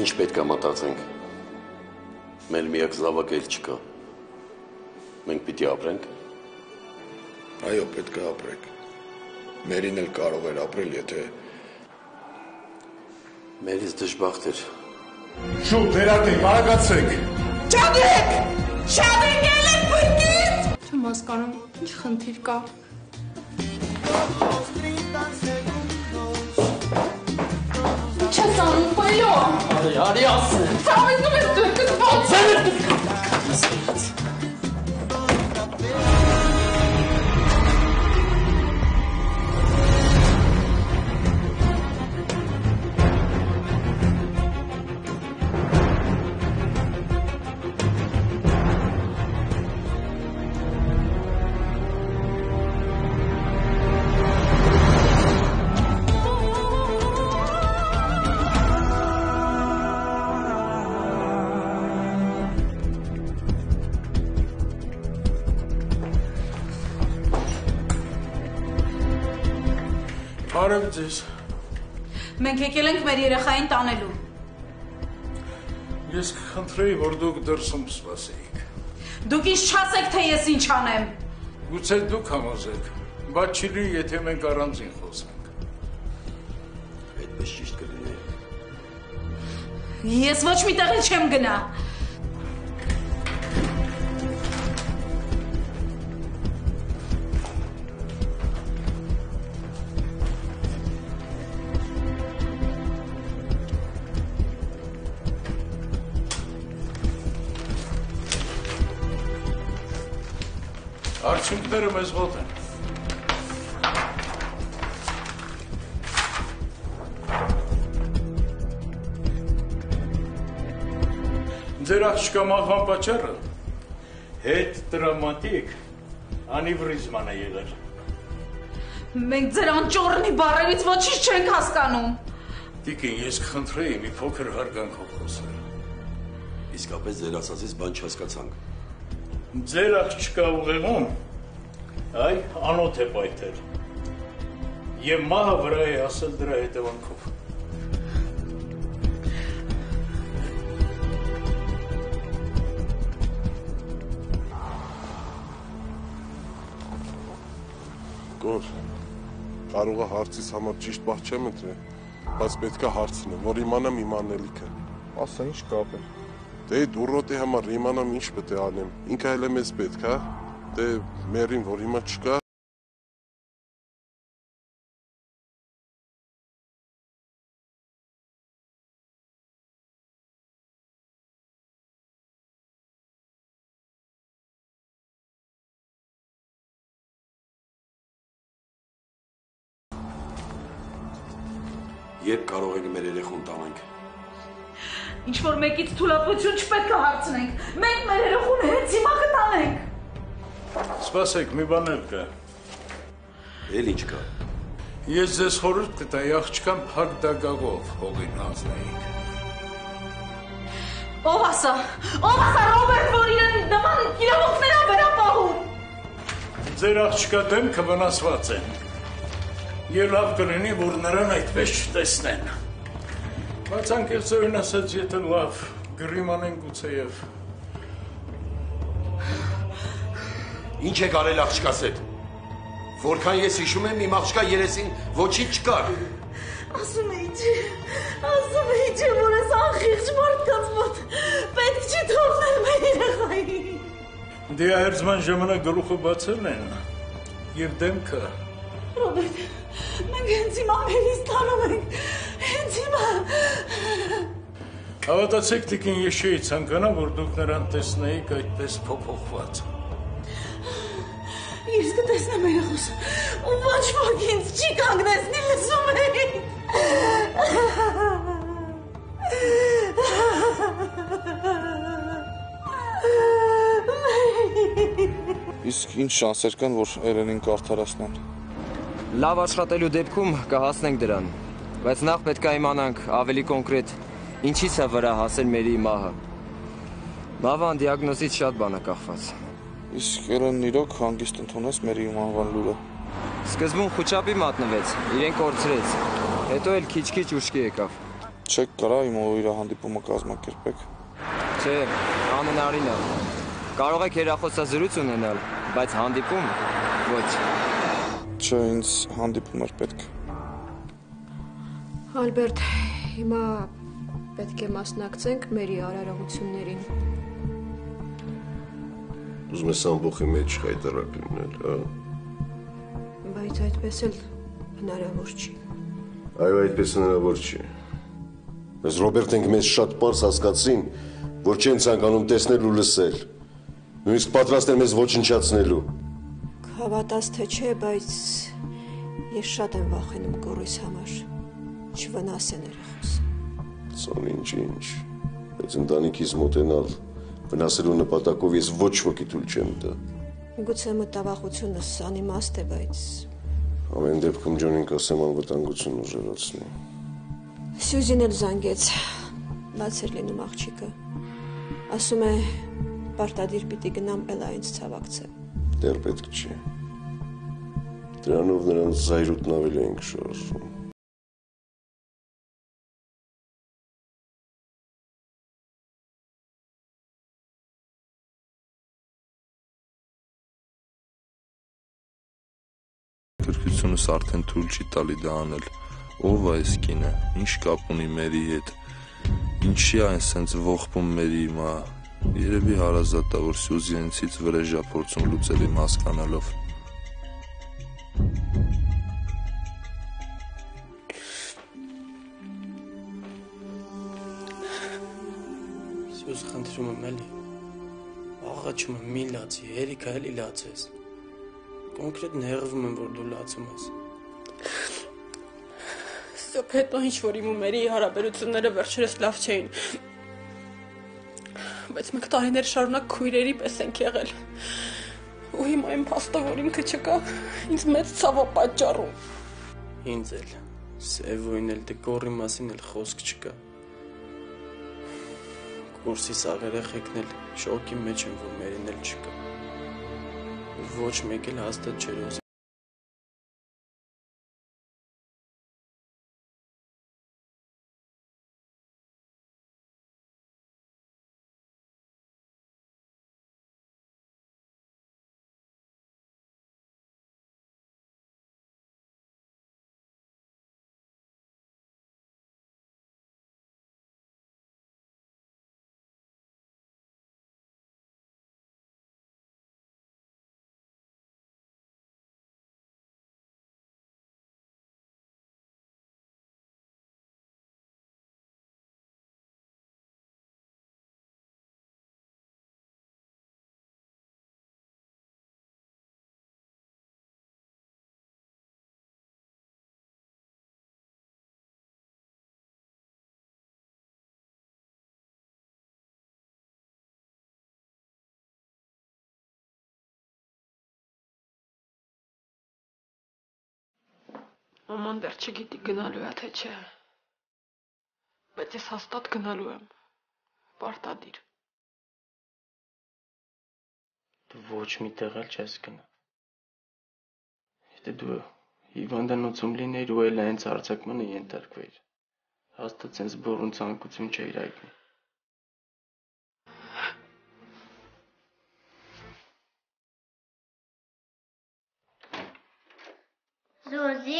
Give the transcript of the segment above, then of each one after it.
Ինչ պետք է մտածենք։ Մեր միակ զավակը էլ չկա։ Մենք պիտի ապրենք։ Այո, պետք է ապրենք։ Մերին էլ կարող էր ապրել, եթե Մերից դժբախտ էր։ Շուտ վերակեք, արագացեք։ Չադրեք! Չադրեք ելեք բրկից! Չեմ հասկանում, ինչ խնդիր կա։ Ինչ ես անում, պայլո։ Արի ասեն։ Ծավենում ես դու կտված։ Բարև ձեզ։ Մենք եկել ենք մեր երեխային տանելու։ Ես կխնդրեի, որ դուք դրսում սպասեիք։ Դուք ինձ չասեք, թե ես ինչ անեմ։ Գուցե դուք համոզեք, բայց չի լինի, եթե մենք առանձին խոսենք։ Այդպես ճիշտ կլիներ։ Ես ոչ մի տեղ չեմ գնա։ Արդյունքները մեզ մոտ են։ Ձեր աղջկա մահվան պատճառը հետ տրավմատիկ անիվրիզման է եղել։ Մենք ձեր անճոռնի բառերից ոչինչ չենք հասկանում։ Տիկին, ես կխնդրեի մի փոքր հարգանքով խոսել։ Իսկապես ձեր ասածից բան չհասկացանք։ Ձեր աղջկա ուղեղում այ անոթ է պայթել և մահը վրա է հասել դրա հետևանքով։ Գոր, կարող է հարցիս համար ճիշտ բախ չեմ ընտրել, բայց պետք է հարցնեմ, որ իմանամ իմ անելիքը։ Ասա, ինչ կապ է։ Դե դուրոտի համար իմանամ ինչ պետք է անեմ, ինքը էլ է մեզ պետք, հա։ Դե մերին, որ հիմա չկա։ Երբ կարող ենք մեր երեխուն տանենք։ Ինչ-որ մեկից թուլապություն չպետք է հարցնենք։ Մենք մեր երեխուն հենց հիմա կտանենք։ Սպասեք, մի բան էլ կա։ Էլ ինչ կա։ Ես ձեզ խորհուրդ կտայի աղջկան փակ դագաղով հողին հանձնեիք։ Ով ասա, Ռոբերտ, որ իրեն նման իրավունքներ է վերապահում։ Ձեր աղջկա դեմքը վնասված է։ Եվ լավ կլինի, որ նրան այդպես չտեսնեն։ Բայց անկեղծորեն ասած, եթե լավ գրիմ անեն գուցեև։ Ինչ եք արել աղջկաս հետ։ Որքան ես հիշում եմ, իմ աղջկա երեսին ոչինչ չկար։ Ասում էի չէ, որ ես անխիղճ մարդկանց մոտ պետք չի թողնել մեր երեխային։ Դիահերձման ժամանակ գլուխը բացել են և դեմքը։ Ռոբերտ, մենք հենց հիմա մերից տանում ենք, հենց հիմա։ Հավատացեք, տիկին, ես չէի ցանկանա, որ դուք նրան տեսնեիք այդպես փոփոխված։ Ես կտեսնեմ երեխուս, ու ոչ ոք ինձ չի կանգնեցնի, լսում եք։ Իսկ ինչ շանսեր կան, որ Էրենին կարդարացնեն։ Լավ աշխատելու դեպքում կհասնենք դրան, բայց նախ պետք է իմանանք ավելի կոնկրետ ինչից է վրա հասել Մերի մահը։ Մահվան դիագնոզից շատ բան է կախված։ Իսկ Էրենն իրոք հանգիստ ընդունեց Մերի մահվան լուրը։ Սկզբում խուճապի մատնվեց, իրեն կորցրեց, հետո էլ քիչ-քիչ ուշքի եկավ։ Չեք կարա իմ իր հանդիպումը կազմակերպեք։ Չէ, անհնարին է։ Կարող եք հեռախոսազրույց ունենալ, բայց հանդիպում ոչ։ Չէ, ինձ հանդիպում էր պետք։ Ալբերտ, հիմա պետք է մասնակցենք մերի արարողություններին։ Ուզում ես ամբողջի մեջ խայտարակ լինել, հա։ Բայց այդպես էլ հնարավոր չի։ Այո, այդպես հնարավոր չի։ Բայց Ռոբերտենք մեզ շատ պարզ հասկացրին, որ չեն ցանկանում տեսնել ու լսել։ Նույնիսկ պատրաստ են մեզ ոչնչացնելու։ Հավատաս թե չէ, բայց ես շատ եմ վախենում գորիս համար։ Չվնասեն երախոս։ Սոն ինչ, բայց ընտանիքիս մոտենալ, վնասելու նպատակով ես ոչ ոքի թույլ չեմ տա։ Գուցե մտավախությունս անիմաստ է, բայց Ամեն դեպքում Ջոնին կասեմ անվտանգություն ուժեղացնի։ Սյուզին էլ զանգեց, բաց էր լինում աղջիկը։ Ասում է, պարտադիր պիտի գնամ Էլա ինձ ցավակցե։ Դեռ պետք չի։ Դրանով նրանց զայրույթն ավելի ենք շարժում։ Կրկությունս արդեն թույլ չի տալի դա անել։ Ով է այս կինը, ինչ կապ ունի մերի հետ, ինչի է այն սենց ողբում մերի հիմա, երևի հարազատ է, որ Սյուզի հենցից վրեժ է փորձում լուծել իմ հասկանալով։ Սյուզ խնդրում եմ էլի, աղաչում եմ մի լացի, հերիքա էլի լացես։ Կոնկրետ նեղվում եմ, որ դու լացում ես։ Ստոպ հետո ինչ-որ իմ ու մերի հարաբերությունները վերջերս լավ չէին։ Բայց մենք տարիներ շարունակ քույրերի պես ենք եղել։ Ու հիմա իմ փաստը, որ ինքը չկա, ինձ մեծ ցավ է պատճառում։ Ինձ էլ, Սևոյին էլ, դե գորի մասին էլ խոսք չկա։ Կուրսի սաղ երեխեքն էլ շոկի մեջ են, որ մերին էլ չկա։ Ոչ մեկ էլ հաստատ չէր ուզում։ Մաման դեռ չգիտի գնալու է թե չէ։ Բայց ես հաստատ գնալու եմ։ Պարտադիր։ Դու ոչ մի տեղ էլ չես գնա։ Եթե դու հիվանդանոցում լինեիր ու էլ հենց արձակմանը ենթարկվեիր, հաստատ սենց բորուն ցանկություն չէիր հայտնի։ Զուզի։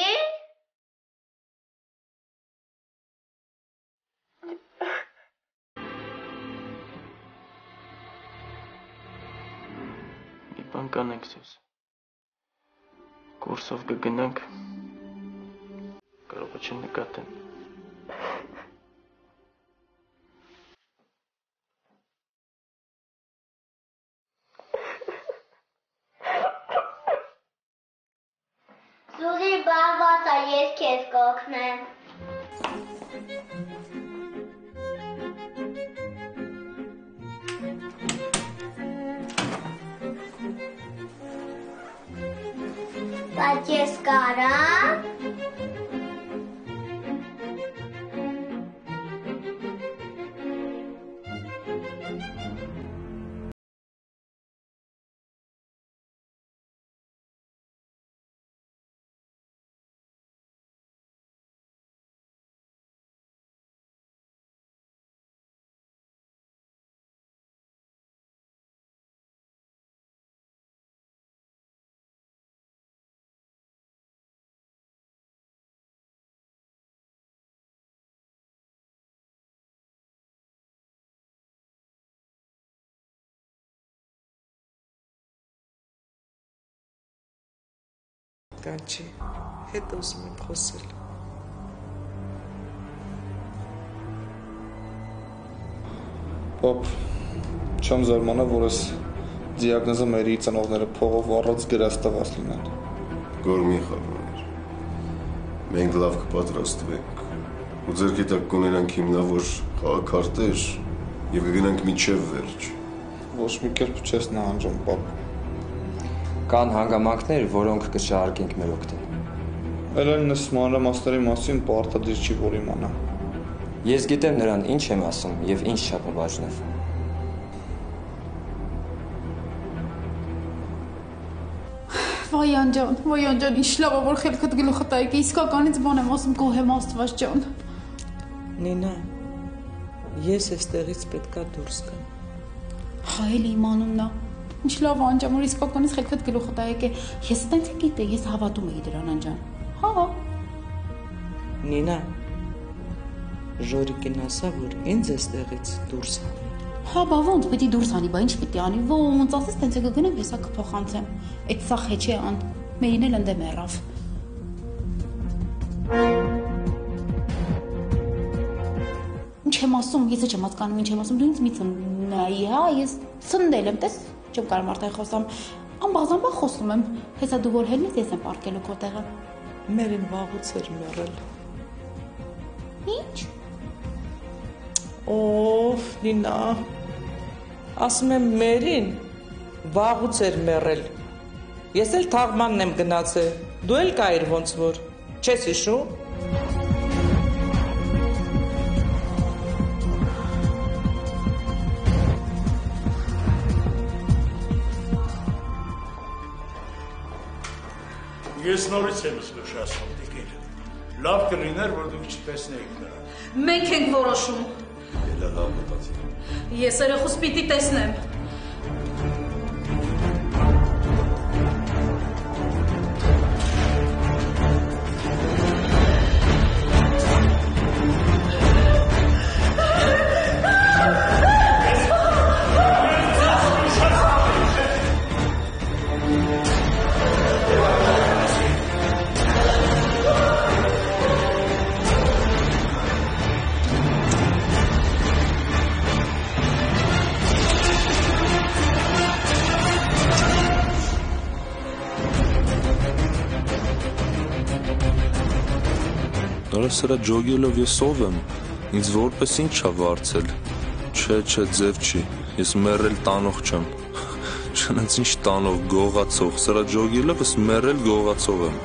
Մի բան կանենք Սյուզ։ Կուրսով կգնանք, կարող է չնկատեն։ Զուզի բաղված է, ես քեզ կօգնեմ։ Բայց ես կարամ։ կանչի, հետո ուզում եմ խոսել։ Պապ, չեմ զարմանա, որ ես դիագնոզը մերի ծնողները փողով առած գրած տված լինեն։ Գոր մի խառնիր։ Մենք լավ կպատրաստվենք ու ձեր գիտակ կունենանք հիմնավոր խաղաքարտեր և կգնանք մինչև վերջ։ Ոչ մի կերպ չես նահանջում, պապ։ Կան հանգամանքներ, որոնք կշահարկենք մեր օգտին։ Էլ այս մանրամասների մասին պարտադիր չի, որ իմանա։ Ես գիտեմ նրան ինչ եմ ասում և ինչ չափը բաժնև։ Վայան ջան, ինչ լավ է, որ խելքդ գլուխը տայք է, իսկականից բան եմ ասում, գոհ եմ Աստված ջան։ Նինա, ես էստեղից պետքա դուրս գամ։ Հա էլի իմանում նա։ Ինչ լավ անջան, որ իսկականից խելքդ գլուխը տայք է։ Ես այդպես գիտե, ես հավատում էի դրան անջան։ Հա։ Նինա, Ժորիկին ասա, որ ինձ էստեղից դուրս հանի։ Հա, բա ոնց պիտի դուրս հանի, բա ինչ պիտի անի, ոնց ասես տենց է կգնեմ, հեսա կփոխանցեմ։ Այդ սա խեչի ան, մերին էլ ընդեմ եռավ։ Ինչ եմ ասում, ես չեմ հասկանում, ինչ եմ ասում, դու ինձ մի ծննայի, հա, ես ծնդել եմ, տես, չեմ կարող մարդը խոսամ, անբաղձանբա խոսում եմ, հեսա դու որ հելնես, ես եմ պարկելու քո տեղը։ Մերին վաղուց էր մեռել։ Ինչ։ Օֆ, Նինա, ասում եմ մերին վաղուց էր մեռել։ Ես էլ թաղմանն եմ գնացել, դու էլ կայիր ոնց որ, չես հիշում։ Ես նորից եմ զգուշացնում, Տիկին։ Լավ կլիներ, որ դուք չտեսնեիք նրան։ Մենք ենք որոշում։ Էլա լավ մտածի։ Ես երեխուս պիտի տեսնեմ։ Նրա սրա ջոգելով ես ով եմ, ինձ որպես ինչ ա վարձել, չէ, ձև չի, ես մերել տանող չեմ, չնենց ինչ տանող, գողացող, սրա ջոգելով ես մերել գողացող եմ։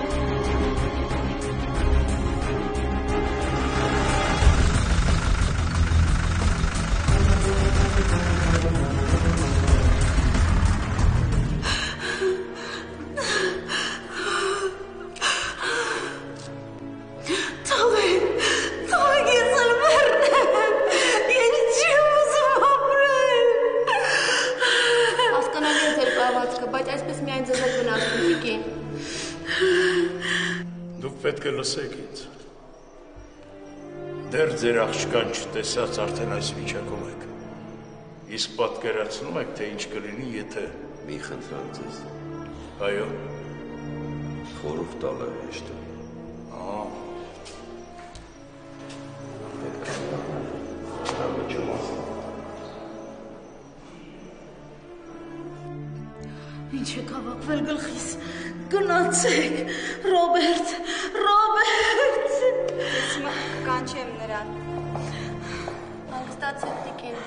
Դեռ ձեր աղջկան չտեսած արդեն այս վիճակում եք։ Իսկ պատկերացնում եք, թե ինչ կլինի, եթե… Մի խնդրեմ ձեզ։ Այո։ Խորհուրդ տալը հեշտ է։ Ինչ եք հավաքվել գլխիս, գնացեք, Ռոբերտ, Ես հիմա կանչեմ նրան, անգստացեք Տիկին։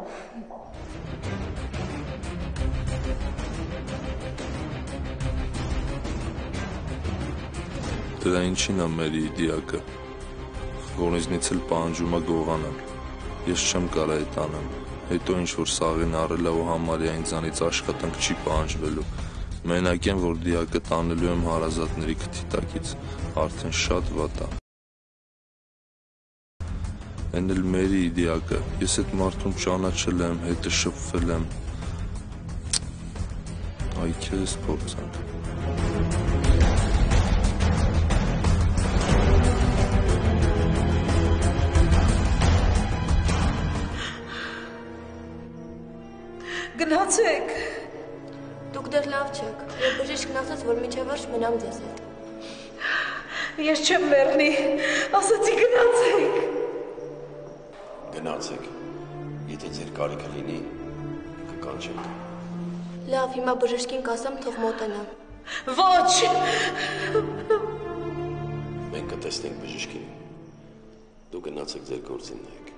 Դրա ինչին ա մերի իդիակը, որ ինձնից էլ պահանջում ա գողանալ, ես չեմ կարա այդ անեմ, հետո ինչ-որ սաղին առել ա ու համարյա ինձանից աշխատանք չի պահանջվելու, մենակ եմ, որ դիակը տանելու եմ հարազատների քթի տակից, արդեն շատ վատ ա։ Են էլ մերի իդիակը, ես այդ մարդուն ճանաչել եմ, հետը շփվել եմ, այ քեզ փորձանք։ Գնացեք։ Դուք Դուք դեռ լավ չեք։ Եվ բժիշկն ասաց, որ մինչև վերջ մնամ ձեզ հետ։ Ես չեմ մեռնի, ասացի գնացեք։ Գնացեք։ Եթե ձեր կարիքը լինի, կկանչենք։ Լավ, հիմա բժշկին կասեմ, թող մոտենա։ Ոչ։ Մենք կտեսնենք բժշկին։ Դու գնացեք ձեր գործին նայեք։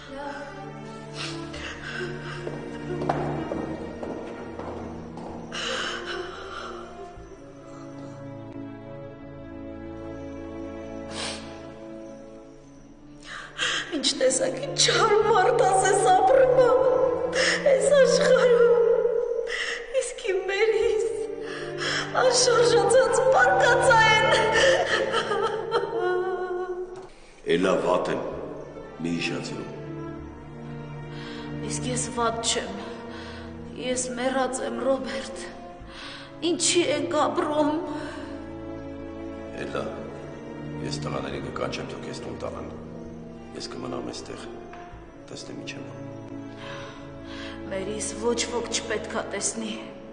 Ինչ տեսակի չար մարդ ասես ապրում ես աշխարհում, իսկ իմ մերիս անշարժացած պարկածային։ Էլա վատ եմ, մի իշացրու։ Իսկ ես վատ չեմ, ես մեռած եմ, Ռոբերտ, ինչի ենք ապրում։ Էլա, ես տղաներին կկանչեմ, թող ես տուն տանեն։ Ես կմնամ այստեղ, տեսնեմ ինչ եմ անում։ Մերիս ոչ ոք չպետք է տեսնի։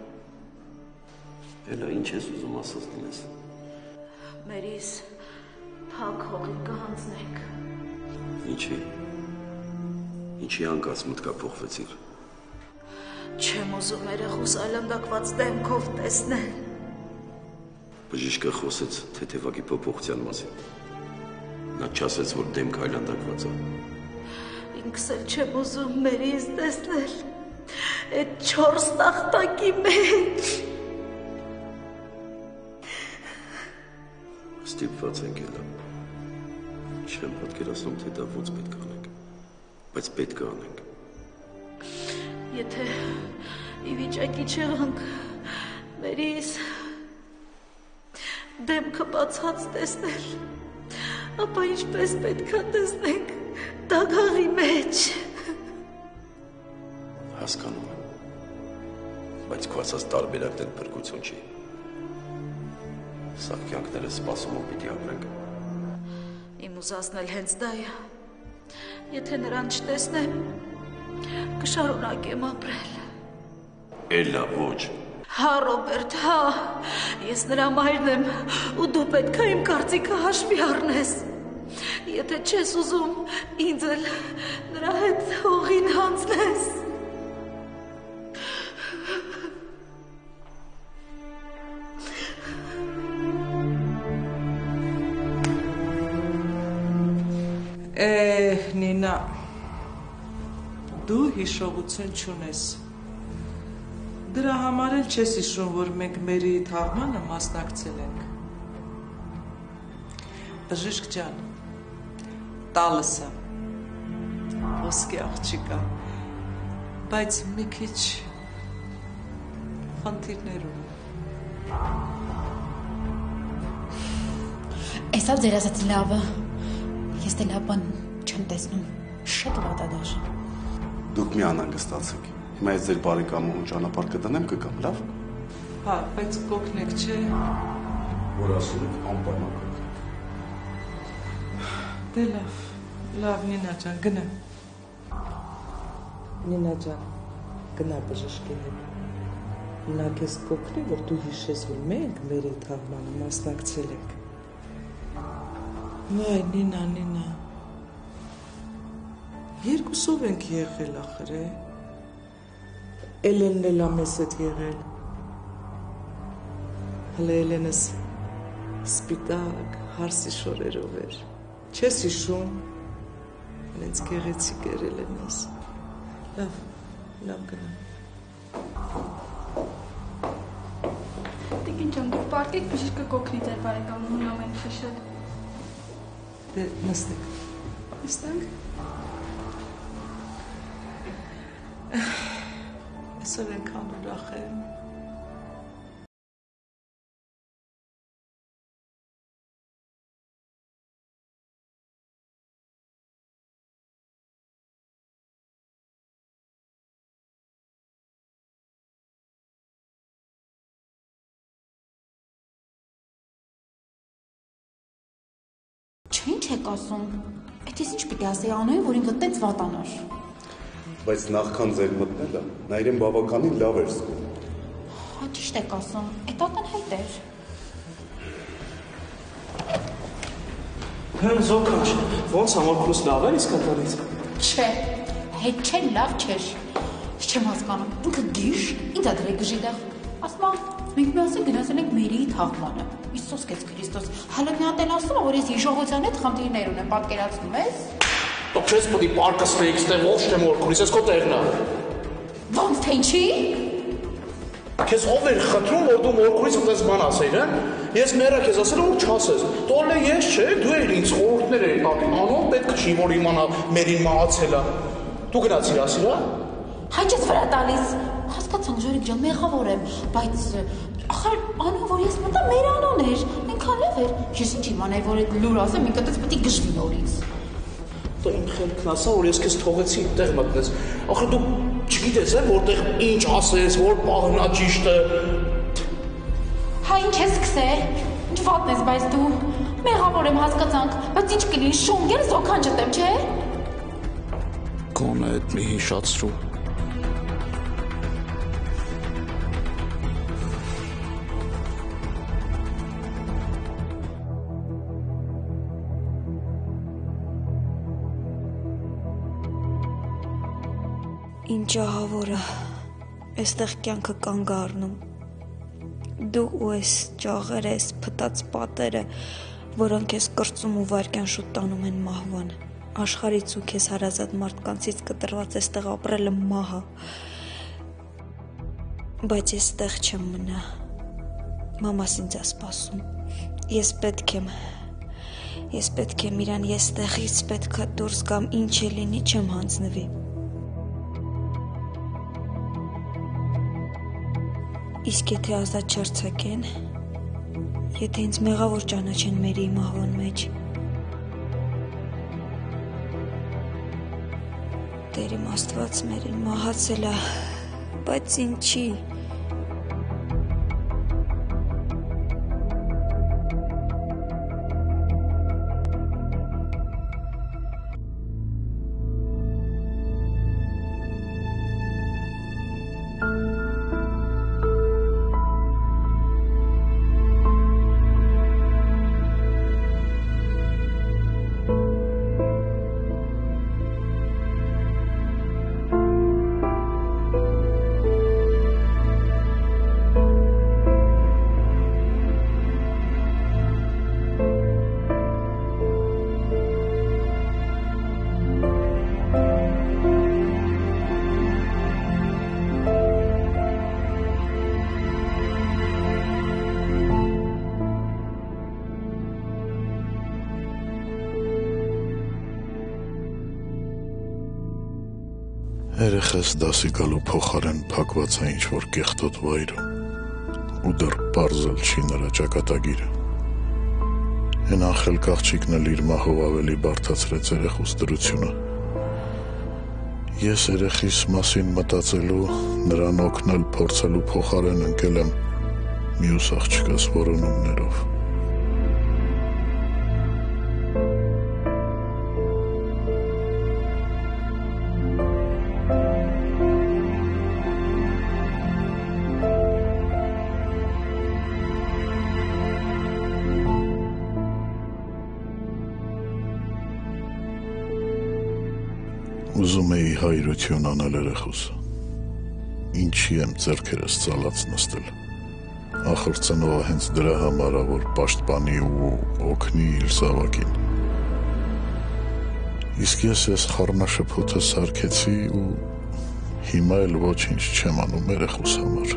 Էլա ինչ ես ուզում ասած լինես։ Մերիս, փակ հողի կհանձնենք։ Ինչի։ Ինչի անկած մտքափոխվեցիր։ Չեմ ուզում երեխուս այլանդակված դեմքով տեսնել։ Բժիշկը խոսեց թեթևակի փոփոխության մասին։ Նա չասեց, որ դեմք այլանդակված է։ Ինքս էլ չեմ ուզում Մերիս տեսնել այդ 4 տախտակի մեջ։ Ստիպված ենք էլա։ Չեմ պատկերացնում, թե դա ոնց պետք է անենք, բայց պետք է անենք։ Եթե ի վիճակի չեղանք Մերիս դեմքը բացած տեսնել, ապա ինչպես պետք է տեսնենք դագաղի մեջ։ Հասկանում եմ, բայց քո ասած տարբերակն էլ փրկություն չի։ Սա կյանքները սպասումով պիտի ապրենք։ Իմ ուզածն էլ հենց դա է։ Եթե նրան չտեսնեմ, կշարունակեմ ապրել։ Էլա ոչ։ Հա, Ռոբերտ, հա, ես նրա մայրն եմ ու դու պետք է իմ կարծիքը հաշվի առնես։ Եթե չես ուզում, ինձ էլ նրա հետ հողին հանձնես։ Նինա, դու հիշողություն չունես։ Դրա համար էլ չես հիշում, որ մենք մերի թաղմանը մասնակցել ենք։ Բժիշկ ջան, տալսը, ոսկե աղջիկա, բայց մի քիչ խնդիրներ ունի։ Էսա ձեր ասած լավը, ես դե լավ բան չեմ տեսնում, շետ վատ է դաժ։ Դուք մի անհանգստացեք։ Հիմա ես ձեր բարեկամուհուն ճանապարհ կդնեմ, կգամ, լավ։ Հա, բայց կօգնեք, չէ։ Որ ասում եք, անպայման կօգնեք։ Դե լավ, լավ, Նինա ջան, գնա։ Նինա ջան, գնա բժշկի հետ։ Նա քեզ կօգնի, որ դու հիշես, որ մենք մերի թաղմանը մասնակցել ենք։ Վայ, Նինա, Նինա։ Երկուսով ենք եղել ախր, է։ Էլենն էլ ամես հետ եղել։ Հələ Էլենս սպիտակ, հարսի շորերով էր։ Չես հիշում։ Հենց գեղեցիկ էր Էլենս։ Լավ, լավ գնա։ Տիկին ջան, դուք պարտիկ բժիշկը կօգնի ձեր բարեկամուհուն ամեն ինչը շատ։ Դե նստեք։ Նստենք։ Այսօր ենքան ուրախ եմ։ Ինչ եք ասում։ Այդ ես ինչ պիտի ասեի անոյին, որ ինքը տենց վատանար։ Բայց նախքան ձեր մտնելը, նա իրեն բավականին լավ էր զգում։ Հա ճիշտ եք ասում, էդ ակնհայտ էր։ Հեն զոքանչ, ոնց համակրուս լավ էր իսկ ատարից։ Չէ, հետ չէ, լավ չէր։ Չեմ հասկանում, ինքը գիշ, ինձ ադրե գժիդեղ։ Ասմա, մենք միասին գնացել ենք Մերիի թաղմանը։ Իսոս կեց Քրիստոս, հələ մի հատ էլ ասում է, որ ես հիշողության հետ խնդիրներ ունեմ, պատկերացնում ես։ Դուք չես պետք է պարկասնեիք, ստեղ ով չեմ օրքուրից, ես քո տեղն է։ Ոնց թե ինչի։ Քեզ ով էր խնդրում, որ դու մորքուրից այդպես բան ասեիր, հա։ Ես մեռա քեզ ասել որ չասես։ Տորլե ես չէ, դու ես ինձ խորհուրդներ ես տալիս։ Անոն պետք չի որ իմանա Մերին մահացել է։ Դու գնացիր ասիր, հա։ Հայ ես վրա տալիս։ Հասկացանք Ժորիկ ջան, մեղավոր եմ, բայց ախր անուն որ ես մտա մեր անուն էր, այնքան լավ էր։ Ես ինչ իմանայի որ այդ լուր ասեմ, ինքը դից պետք է գժվի նորից։ Դա իմ խելքն ասա, որ ես քեզ թողեցի տեղ մտնես։ Ախր դու չգիտես որտեղ ինչ ասես, որ պահն է ճիշտը։ Հա ինչ ես սկսել։ Ինչ վատն ես, բայց դու մեղավոր եմ հասկացանք, բայց ինչ կլինի շունգել զոքան չտեմ, չէ։ Գոնե այդ մի հիշացրու։ Ինչ ահավորը, այստեղ կյանքը կանգ առնում։ Դու ու ես ճաղերը, ես փտած պատերը, որոնք ես կրծում ու վարկյան շուտ տանում են մահվան։ Աշխարհից ու քեզ հարազատ մարդկանցից կտրված այստեղ ապրելը մահը։ Բայց ես այստեղ չեմ մնա։ Մամաս ինձ է սպասում։ Ես պետք եմ իրան, ես այստեղից պետք է դուրս գամ, ինչ է լինի, չեմ հանձնվի։ Իսկ եթե ազատ չարձակեն, եթե ինձ մեղավոր ճանաչեն Մերիի մահվան մեջ, Տեր իմ Աստված Մերին մահացել է, բայց ինչի։ Երեխես դասի գալու փոխարեն փակված է ինչ-որ կեղտոտ վայրում, ու դեռ պարզել չի նրա ճակատագիրը։ Հեն անխել կաղջիկն էլ իր մահով ավելի բարդացրեց երեխուս դրությունը։ Ես երեխիս մասին մտածելու, նրան օգնել փորձելու փոխարեն ընկել եմ մյուս աղջկաս որոնումներով։ Ուզում էի հայրություն անել երեխուս, ինչի եմ ձեռքերս ծալած նստել, ախր ծնողը հենց դրա համար է, որ պաշտպանի ու օգնի իր զավակին, իսկ ես խառնաշփոթը սարքեցի ու հիմա էլ ոչինչ չեմ անում երեխուս համար։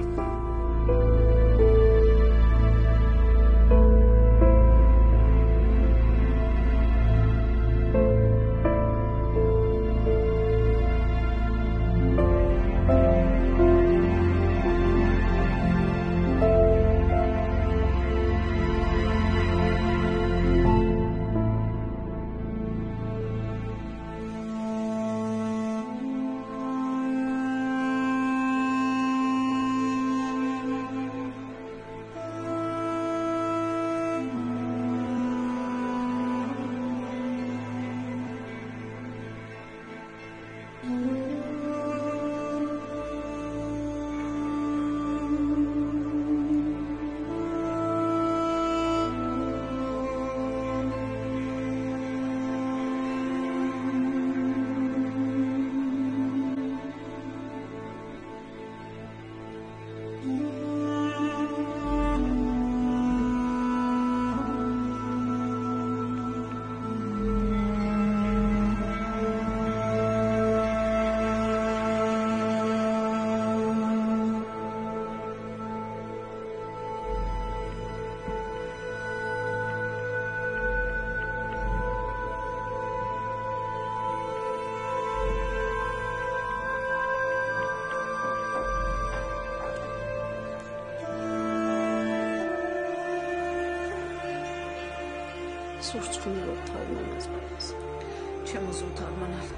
Սուրճ խմելով թարմանաս բայց։ Չեմ ուզում թարմանալ։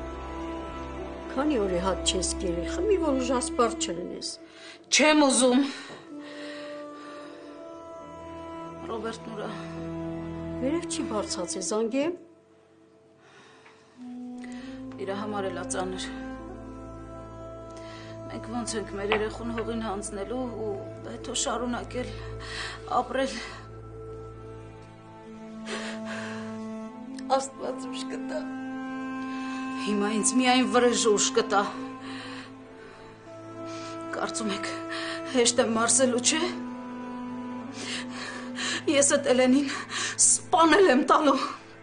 Քանի օրի հատ չես կերել, խմի որ ուժասպառ չլինես։ Չեմ ուզում։ Ռոբերտ Նուրա, վերև չի բարձացի, զանգեմ։ Իրա համար էլ ածանր։ Մենք ոնց ենք մեր երեխուն հողին հանձնելու ու հետո շարունակել ապրել։ Աստված ուժ կտա։ Հիմա ինձ միայն վրեժ ուժ կտա։ Կարծում եք հեշտ եմ մարզելու, չէ։ Ես այդ Էլենին սպանել եմ տալու։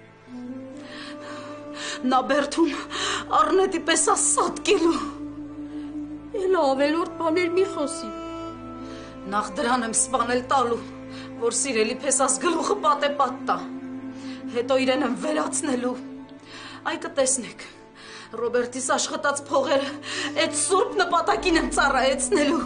Նա բերդում առնետի պես ասատկելու։ Էլ ավելորդ բաներ մի խոսի։ Նախ դրան եմ սպանել տալու, որ սիրելի պես գլուխը պատեպատ տա։ Հետո իրեն եմ վերացնելու։ Այ կտեսնեք, Ռոբերտիս աշխատած փողերը այդ սուրբ նպատակին եմ ծառայեցնելու։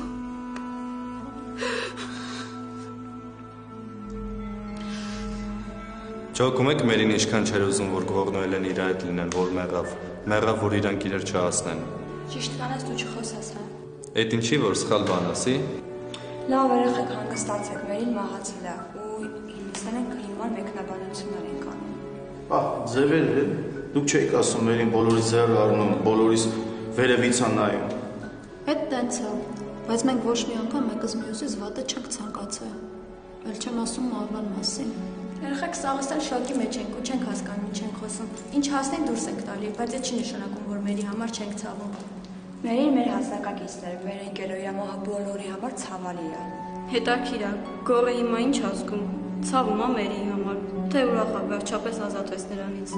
Չոքում եք Մերին ինչքան չէր ուզում, որ գողնոել են իր այդ լինեն, որ մեղավ, որ իրանք իրար չհասնեն։ Ճիշտ կանես դու չխոսես, հա։ Էդ ինչի, որ սխալ բան ասի։ Լավ, երեխեք հանգստացեք, Մերին մահացել է ու ինձնենք հիմար մեկնաբանություններ ենք անում։ Ձևեր, դուք չեք ասում Մերին բոլորիս ձեռ առնում, բոլորիս վերևից ա նայում։ Այդ տենց է, բայց մենք ոչ մի անգամ մեկս մյուսից վատը չենք ցանկացել։ Էլ չեմ ասում Մավան մասին։ Երեխեք սաղս էլ շոկի մեջ ենք ու չենք հասկանում ինչ ենք խոսում։ Ինչ հասնենք դուրս ենք տալի, բայց այդ չի նշանակում, որ Մերի համար չենք ցավում։ Մերին մեր հասակակիցն էր, մեր ընկերոջ համար բոլորի համար ցավալի է։ Հետաքրքիր է, գորը հիմա ինչ ասում։ Ցավում է Մերի համար, թե ուրախ է վերջապես ազատվեց նրանից։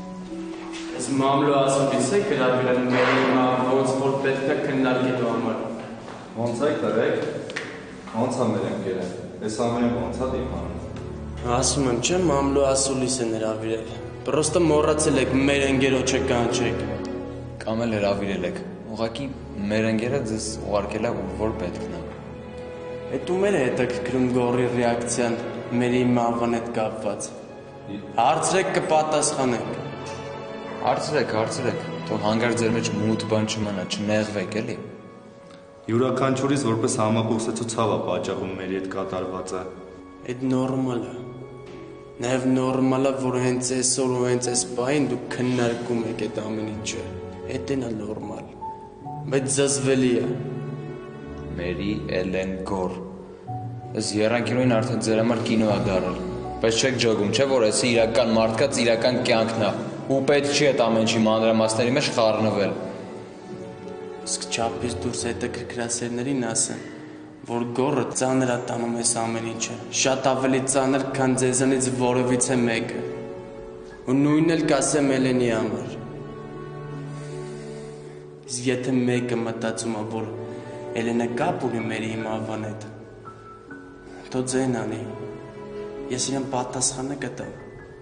Այս մամլո ասուլիս եք հրավիրել Մերի համար, ոնց որ պետք է քննարկելու համար։ Ոնց եք դրեք, ոնց է մեր ընկերը, այս ամենը ոնց է դիմանում։ Ասում եմ, չէ, մամլո ասուլիս են հրավիրել։ Պրոստը մոռացել եք մեր ընկերոջը կանչեք։ Կամ էլ հրավիրել եք։ Ուղղակի մեր ընկերը ձեզ ուղարկել է որ պետքն է։ Էդ ու մեր է հետաքրքրում գորի ռեակցիան Մերի Մավան հետ կապված։ Հարցրեք կպատասխանենք։ Հարցրեք, թող հանգար ձեր մեջ մութ բան չմնա, չնեղվեք էլի։ Յուրաքանչյուրից որպես համակողսեցու ցավ է պատճառում Մերի հետ կատարվածը։ Այդ նորմալ է։ Նաև նորմալ է, որ հենց այսօր ու հենց այս պահին դուք քննարկում եք այդ ամեն ինչը։ Էդ է նորմալ։ Բայց զզվելի է։ Մերի Էլեն Գոր։ Այս երանգիրոյին արդեն ձեր համար կինո է դարել։ Բայց չեք ջոգում, չէ՞ որ այս իրական մարդկաց իրական կյանքն է։ Ու պետք չի այդ ամեն ինչի մանրամասների մեջ խառնվել։ Իսկ չափից դուրս հետաքրքրասերներին ասեն, որ գորը ծանր է տանում այս ամեն ինչը, շատ ավելի ծանր, քան ձեզանից որևիցե մեկը։ Ու նույնն էլ կասեմ Էլենի համար։ Իսկ եթե մեկը մտածում է, որ Էլենը կապ ունի Մերի Մավան հետ, թո ձեն անի, ես իրեն պատասխանը կտամ։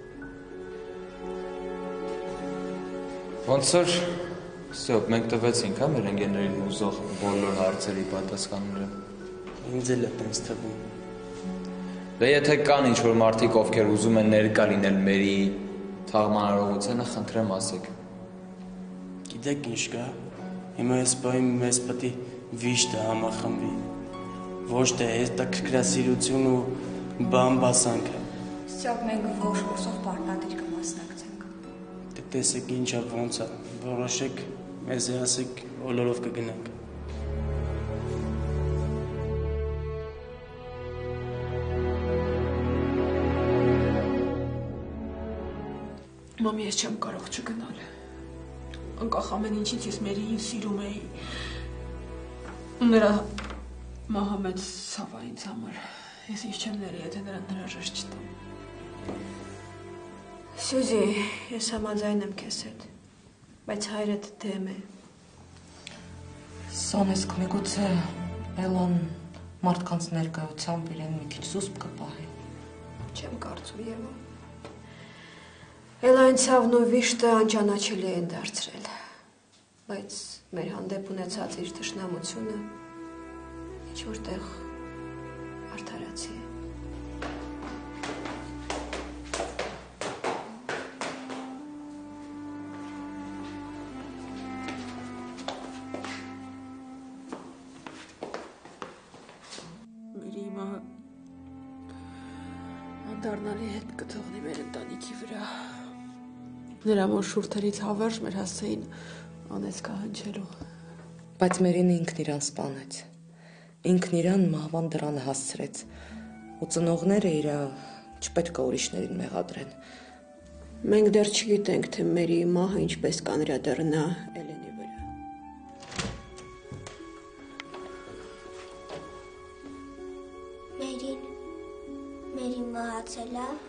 Ոնց որ, մենք տվեցինք, հա, մեր ընկերներին ուզող բոլոր հարցերի պատասխանները։ Ինձ էլ է տենց թվում։ Դե եթե կան ինչ-որ մարդիկ, ովքեր ուզում են ներկա լինել Մերի թաղմանարողությանը, խնդրեմ ասեք։ Գիտեք ինչ կա, հիմա այս պահին մեզ պետք է վիշտը համախմբի, ոչ թե հետաքրքրասիրություն ու բամբասանքը։ Սյակ մենք ոչ որսով պարտադիր կմասնակցենք։ Դե տեսեք ինչա ոնց է, որոշեք, մեզ ասեք, օլորով կգնանք։ Մամի, ես չեմ կարող չգնալ։ Անկախ ամեն ինչից ես Մերիին սիրում էի։ Նրա մահը մեծ ցավ է ինձ համար։ Ես ինչ չեմ ների, եթե նրան հրաժեշտ չտամ։ Սյուզի, ես համաձայն եմ քեզ հետ, բայց հայրդ դեմ է։ Սոնես կմիգուցե Էլան մարդկանց ներկայությամբ իրեն մի քիչ զուսպ կպահի։ Չեմ կարծում, Եվա։ Էլային ցավն ու վիշտը անճանաչելի են դարձրել, բայց մեր հանդեպ ունեցած իր թշնամությունը ինչ որտեղ արդարացի է։ անդառնալի հետ կթողնի մեր ընտանիքի վրա։ Նրա որ շուրթերից հավերժ մեր հասցեին անեցկա հնչելու։ Բայց Մերինը ինքն իրան սպանեց։ Ինքն իրան մահվան դռանը հասցրեց։ Ու ծնողները իրա չպետք է ուրիշներին մեղադրեն։ Մենք դեռ չգիտենք, թե Մերի մահը ինչպես կանրադառնա Էլենի վրա։ Մերին մահացել է։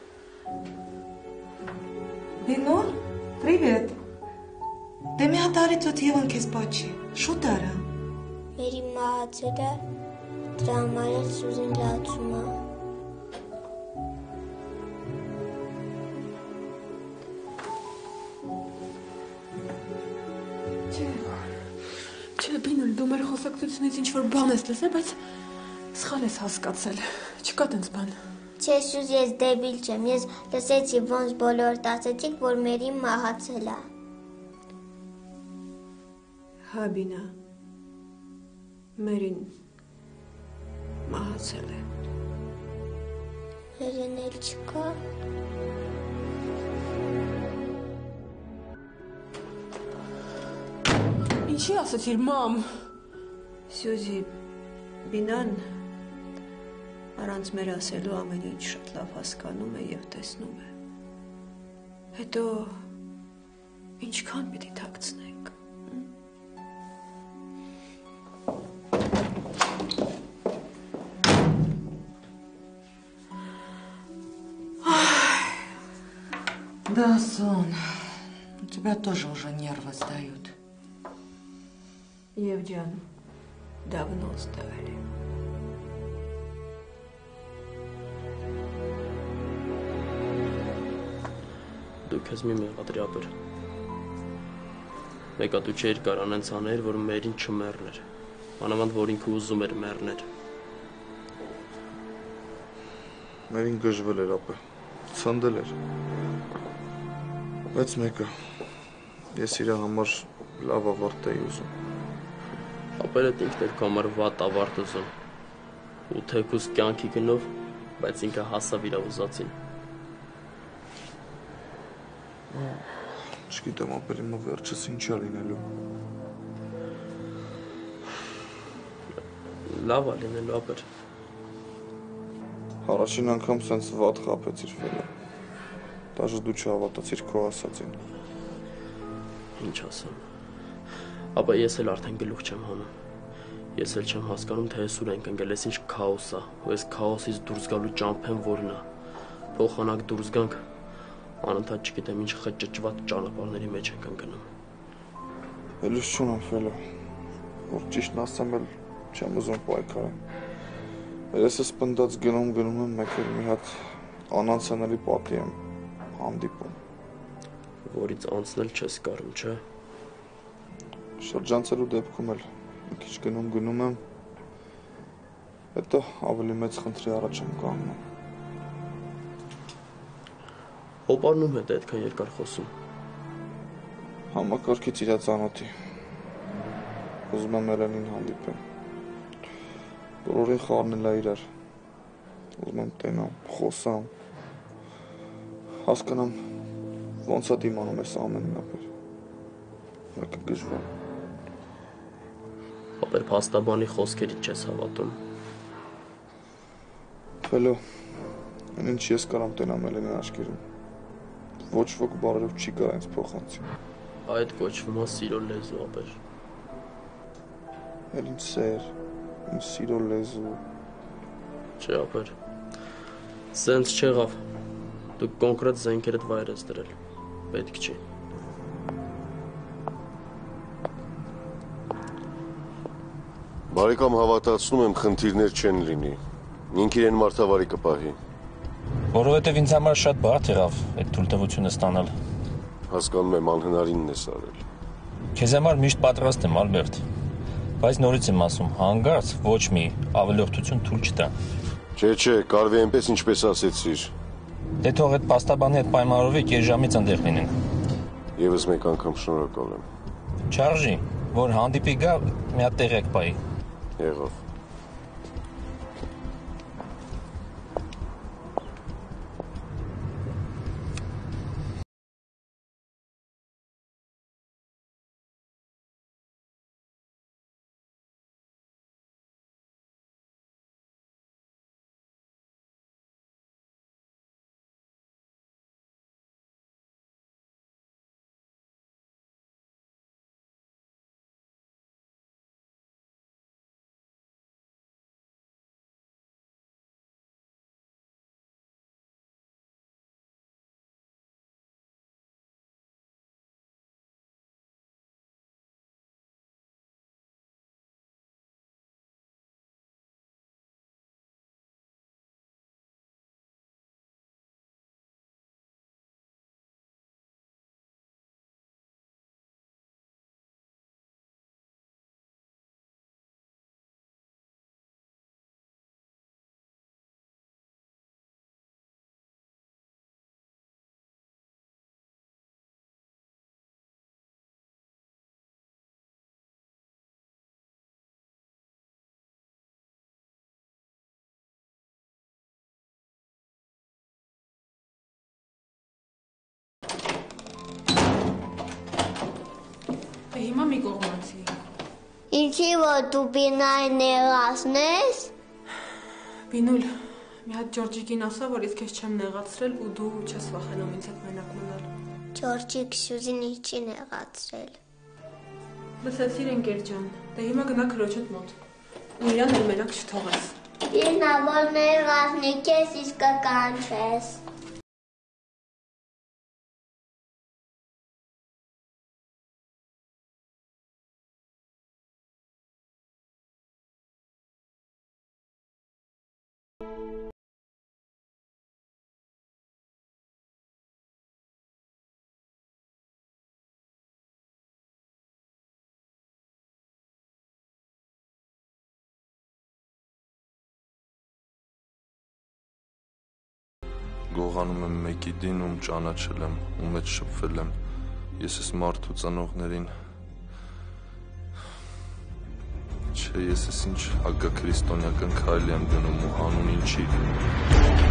Линон, привет. Ты меня дарит от Еван Кеспачи. Шо дара? Մերին մահացել է, դրա համար էլ Սուզին լացում է։ Չէ, Բինոն, դու մեր խոսակցությունից ինչ-որ բան ես լսել, բայց սխալ ես հասկացել, չկա տենց բան։ Չէ, Սուզ, ես դեբիլ չեմ, ես լսեցի ոնց բոլորդ ասեցիք, որ Մերին մահացել է։ Հա, Բինա, Մերին մահացել է։ Մերին էլ չկա։ Ինչի ասացիր, մամ։ Սյուզի, Բինան առանց մեր ասելու ամեն ինչ շատ լավ հասկանում է և տեսնում է։ Հետո ինչքան պիտի թաքցնենք։ Да, сон. У тебя тоже уже нервы сдают. Евген, давно сдали. Դու քեզ մի մեղադրի ապեր։ Մեկա դու չէիր կարող անց անել, որ Մերին չմեռներ։ Մանավանդ որ ինքը ուզում էր մեռներ։ Մերին գժվել էր ապե, ցնդել էր։ Բայց մեկը, ես իր համար լավ ավարտ էի ուզում։ Ապերը ինքն էր քո համար վատ ավարտ ուզում։ Ու թեկուզ կյանքի գնով, բայց ինքը հասավ իր ուզածին։ Չգիտեմ ապեր իմը վերջս ինչ է լինելու։ Լավ է լինելու ապեր։ Առաջին անգամ սենց վատ խապեցիր ֆելը։ Դաժե դու չհավատացիր քո ասածին։ Ինչ ասեմ։ Ապա ես էլ արդեն գլուխ չեմ հանում։ Ես էլ չեմ հասկանում, թե ես ուր ենք ընկել, ես ինչ քաոս է, ու այս քաոսից դուրս գալու ճամփեն որն է։ Փոխանակ դուրս գանք, անընդհատ չգիտեմ ինչ խճճված ճանապարհների մեջ ենք ընկնում։ Էլուս չունեմ ֆելը, որ ճիշտն ասեմ էլ չեմ ուզում պայքարեմ։ Երեսս պնդած գնում եմ, մեկ էլ մի հատ անանցանելի պատի եմ հանդիպում։ Որից անցնել չես կարում, չէ։ Շրջանցելու դեպքում էլ մի քիչ գնում եմ, հետո ավելի մեծ խնդրի առաջ եմ կանգնում։ Հոպարնում հետ այդքան երկար խոսում։ Համակարգից իրա ծանոթի։ Ուզում եմ Էլենին հանդիպեմ։ Բոլորին խառնել է իրար։ Ուզում եմ տենամ, խոսամ, հասկանամ ոնց է դիմանում ես ամենն ապեր։ Մեկը գժվում։ Ապեր փաստաբանի խոսքերից չես հավատում։ Ֆելո, ինչ ես կարամ տենամ Էլենի աչքերում։ Ոչ ոք բարերով չի գա ինձ փոխանցի։ Այդ կոչվում է սիրո լեզու ապեր։ Էլ ինչ սեր, ինչ սիրո լեզու։ Չէ ապեր։ Սենց չեղավ։ Դու կոնկրետ զենքերդ վայր ես դրել։ Պետք չի։ Բարեկամ հավատացնում եմ խնդիրներ չեն լինի։ Ինք իրեն մարդավարի կպահի։ Որովհետև ինձ համար շատ բարդ եղավ այդ թույլտվությունը ստանալ։ Հասկանում եմ անհնարինն ես արել։ Քեզ համար միշտ պատրաստ եմ, Ալբերտ։ Բայց նորից եմ ասում, հանգարց ոչ մի ավելորդություն թույլ չտա։ Չէ, կարվի այնպես ինչպես ասեցիր։ Դե թող այդ պաստաբանի հետ պայմանավորվի կես ժամից այնտեղ լինեն։ Եվս մեկ անգամ շնորհակալ եմ։ Չարժի, որ հանդիպի գա, մի հատ տեղեկ պայի։ Եղավ։ հիմա մի կողմացի։ Ինչի որ դու Բինային նեղացնես։ Բինուլ, մի հատ Ջորջիկին ասա, որ ես քեզ չեմ նեղացրել ու դու չես վախենում ինձ հետ մենակ մնալ։ Ջորջիկ Սյուզին ինչի նեղացրել։ Լսեցիր ընկեր ջան, դե հիմա գնա քրոջդ մոտ։ Ու իրան էլ մենակ չթողես։ Ինա որ նեղացնի քեզ իսկ կկանչես։ Գողանում եմ մեկի դին, ում ճանաչել եմ, ում հետ շփվել եմ, ես ես մարդու ծնողներին, չէ, ես ես ինչ հագա քրիստոնյական քայլի եմ գնում ու հանուն ինչի։